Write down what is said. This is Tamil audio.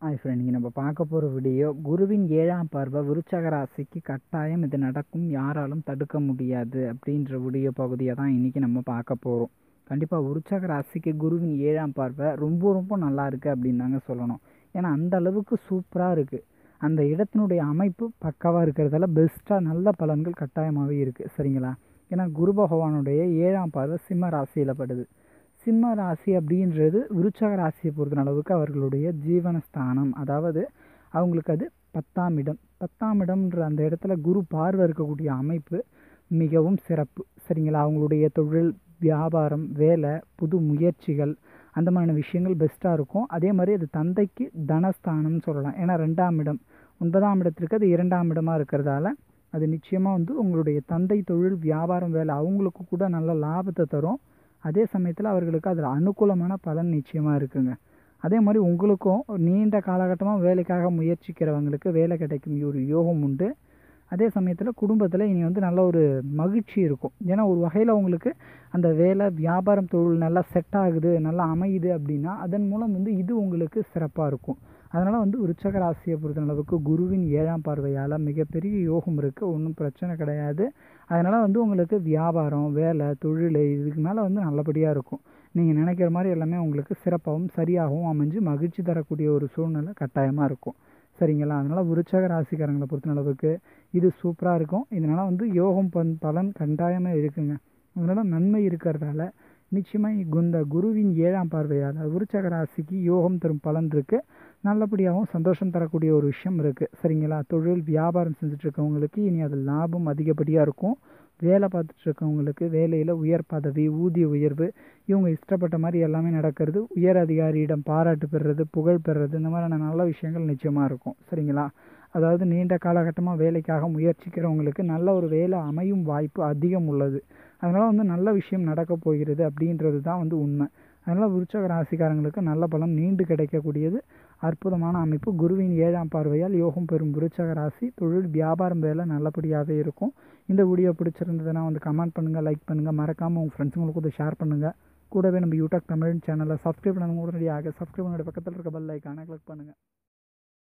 ஹாய் ஃப்ரெண்ட், இங்கே நம்ம பார்க்க போகிற வீடியோ குருவின் 7ஆம் பார்வை விருச்சக ராசிக்கு கட்டாயம் இது நடக்கும், யாராலும் தடுக்க முடியாது அப்படின்ற வீடியோ பகுதியை தான் இன்றைக்கி நம்ம பார்க்க போகிறோம். கண்டிப்பாக விருச்சக ராசிக்கு குருவின் 7ஆம் பார்வை ரொம்ப ரொம்ப நல்லா இருக்குது அப்படின்னு தாங்க சொல்லணும். ஏன்னா அந்த அளவுக்கு சூப்பராக இருக்குது. அந்த இடத்தினுடைய அமைப்பு பக்காவாக இருக்கிறதால பெஸ்ட்டாக நல்ல பலன்கள் கட்டாயமாகவே இருக்குது. சரிங்களா? ஏன்னா குரு பகவானுடைய 7ஆம் பார்வை சிம்ம ராசியில் படுது. சிம்ம ராசி அப்படின்றது விருச்சக ராசியை பொறுத்த அளவுக்கு அவர்களுடைய ஜீவனஸ்தானம். அதாவது அவங்களுக்கு அது 10ஆம் இடம். 10ஆம் இடம்ன்ற அந்த இடத்துல குரு பார்வை இருக்கக்கூடிய அமைப்பு மிகவும் சிறப்பு. சரிங்களா? அவங்களுடைய தொழில், வியாபாரம், வேலை, புது முயற்சிகள், அந்த மாதிரியான விஷயங்கள் பெஸ்ட்டாக இருக்கும். அதே மாதிரி அது தந்தைக்கு தனஸ்தானம்னு சொல்லலாம். ஏன்னா 2ஆம் இடம் 9ஆம் இடத்திற்கு அது 2ஆம் இடமாக இருக்கிறதால அது நிச்சயமாக உங்களுடைய தந்தை தொழில், வியாபாரம், வேலை அவங்களுக்கு கூட நல்ல லாபத்தை தரும். அதே சமயத்தில் அவர்களுக்கு அதில் அனுகூலமான பலன் நிச்சயமாக இருக்குங்க. அதே மாதிரி உங்களுக்கும் நீண்ட காலகட்டமாக வேலைக்காக முயற்சிக்கிறவங்களுக்கு வேலை கிடைக்கும் ஒரு யோகம் உண்டு. அதே சமயத்தில் குடும்பத்தில் இனி நல்ல ஒரு மகிழ்ச்சி இருக்கும். ஏன்னா ஒரு வகையில் உங்களுக்கு அந்த வேலை, வியாபாரம், தொழில் நல்லா செட் ஆகுது, நல்லா அமையுது அப்படின்னா அதன் மூலம் இது உங்களுக்கு சிறப்பாக இருக்கும். அதனால் விருச்சக ராசியை பொறுத்த அளவுக்கு குருவின் 7ஆம் பார்வையால் மிகப்பெரிய யோகம் இருக்குது. ஒன்றும் பிரச்சனை கிடையாது. அதனால் உங்களுக்கு வியாபாரம், வேலை, தொழில் இதுக்கு மேலே நல்லபடியாக இருக்கும். நீங்கள் நினைக்கிற மாதிரி எல்லாமே உங்களுக்கு சிறப்பாகவும் சரியாகவும் அமைஞ்சு மகிழ்ச்சி தரக்கூடிய ஒரு சூழ்நிலை கட்டாயமாக இருக்கும். சரிங்களா? அதனால் விருச்சக ராசிக்காரங்களை பொறுத்த அளவுக்கு இது சூப்பராக இருக்கும். இதனால் யோகம் பலன் கட்டாயமாக இருக்குங்க. அதனால் நன்மை இருக்கிறதால நிச்சயமாக இந்த குருவின் 7ஆம் பார்வையால் விருச்சக ராசிக்கு யோகம் தரும் பலன் இருக்குது. நல்லபடியாகவும் சந்தோஷம் தரக்கூடிய ஒரு விஷயம் இருக்குது. சரிங்களா? தொழில், வியாபாரம் செஞ்சுட்ருக்கவங்களுக்கு இனி அது லாபம் அதிகப்படியாக இருக்கும். வேலை பார்த்துட்ருக்கவங்களுக்கு வேலையில் உயர் பதவி, ஊதிய உயர்வு, இவங்க இஷ்டப்பட்ட மாதிரி எல்லாமே நடக்கிறது. உயர் அதிகாரியிடம் பாராட்டு பெறுறது, புகழ் பெறுறது, இந்த மாதிரியான நல்ல விஷயங்கள் நிச்சயமாக இருக்கும். சரிங்களா? அதாவது நீண்ட காலகட்டமாக வேலைக்காக முயற்சிக்கிறவங்களுக்கு நல்ல ஒரு வேலை அமையும் வாய்ப்பு அதிகம் உள்ளது. அதனால் நல்ல விஷயம் நடக்கப் போகிறது அப்படின்றது தான் உண்மை. அதனால் விருச்சக ராசிக்காரங்களுக்கு நல்ல பலன் நீண்டு கிடைக்கக்கூடியது அற்புதமான அமைப்பு. குருவின் 7ஆம் பார்வையால் யோகம் பெறும் விருச்சக ராசி தொழில், வியாபாரம், வேலை நல்லபடியாகவே இருக்கும். இந்த வீடியோ பிடிச்சிருந்ததுன்னா கமெண்ட் பண்ணுங்கள், லைக் பண்ணுங்கள், மறக்காமல் உங்கள் ஃப்ரெண்ட்ஸுங்களுக்கு இதை ஷேர் பண்ணுங்கள். கூடவே நம்ம யூடியூப் தமிழ் சேனலை சப்ஸ்கிரைப் பண்ணாமல் உடனடியாக சப்ஸ்கிரைப் பண்ணுற பக்கத்தில் இருக்க பெல் ஐக்கானை கிளிக் பண்ணுங்கள்.